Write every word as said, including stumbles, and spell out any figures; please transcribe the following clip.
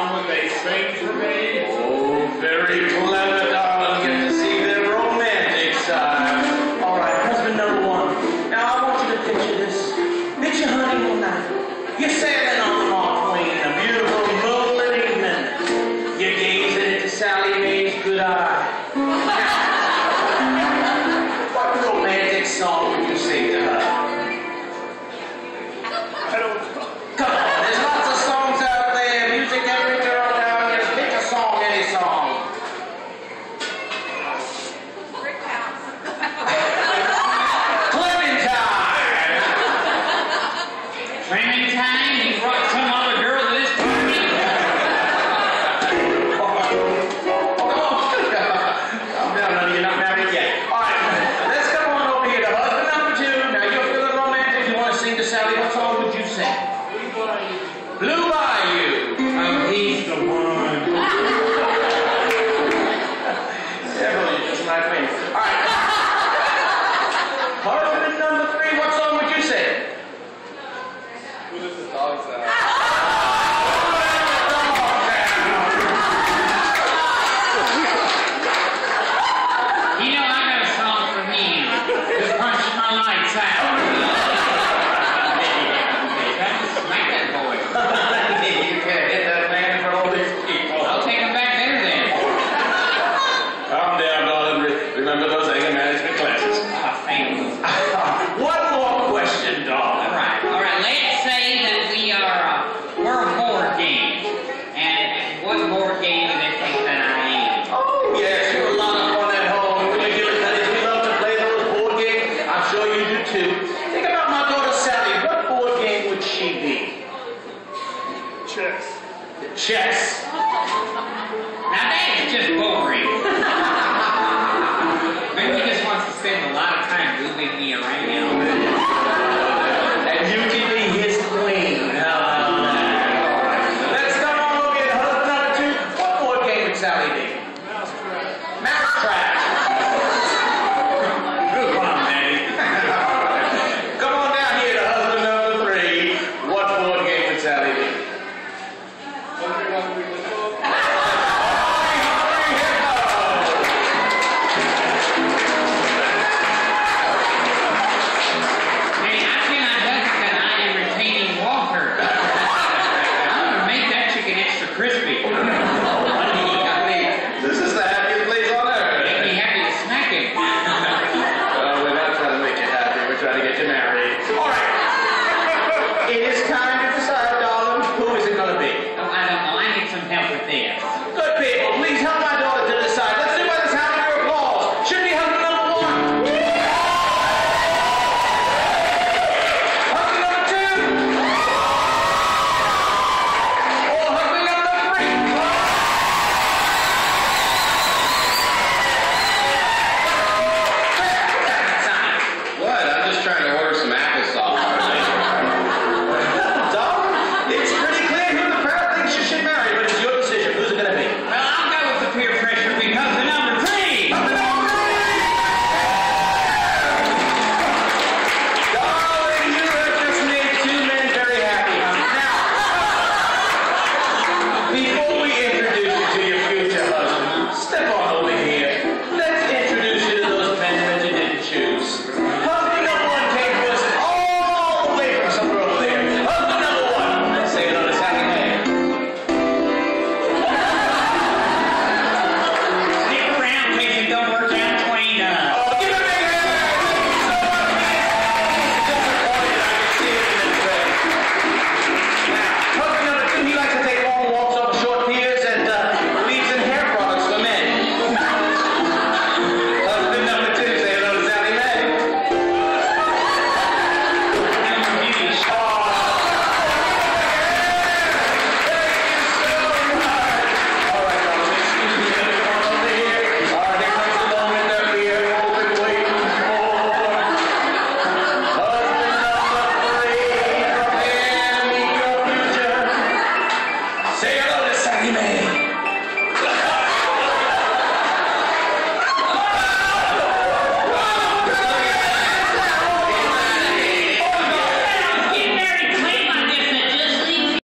song would they sing for me? Oh, very clever, darling. Get to see their romantic side. All right, husband number one. Now, I want you to picture this. Picture honeymoon night. You're sailing on the North Queen, a beautiful moonlit evening. You're gazing into Sally Mae's good eye. What romantic song would you sing to her? I don't know. Come on, there's lots of songs out there. Music every girl down here. Pick a song, any song. Clementine! Clementine, you brought some other girl to this party? Calm down, honey. You're not married yet. All right, let's come on over here to husband number two. Now, you're feeling romantic. You want to sing to Sally. What song would you sing? Blue Bayou. Oh, he's the one. Definitely, you're just like me. All right. Husband number three. What song would you sing? Who does the dogs out? You know, I got a song for me. Just punch my lights out. Smack that boy. You can't hit that man for all these people. I'll take him back there then. Calm down, darling. Re- Remember those anger management classes. Ah, thank you. One more question, darling. All right, all right. Let's say that we are, uh, we're a board game. And what board game do they think that I am? Oh, yes, you're a lot of fun at home. We love to play those board games. I'm sure you do too. Think about my daughter Sally. What board game would she be? Chess. Chess. Now that is just boring. Maybe he just wants to spend a lot of time moving me around. And you can be his queen. How about that? All right. Let's come on over here to husband number two. What board game would Sally be? Mousetrap. Mousetrap. Good one, Daddy. Come on down here to husband number three. What board game would Sally be? Hungry, hungry, let's go.